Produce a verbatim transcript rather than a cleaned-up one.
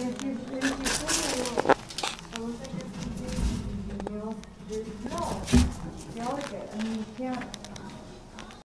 if you, if you put a, I was like, no, delicate, I mean, you can't.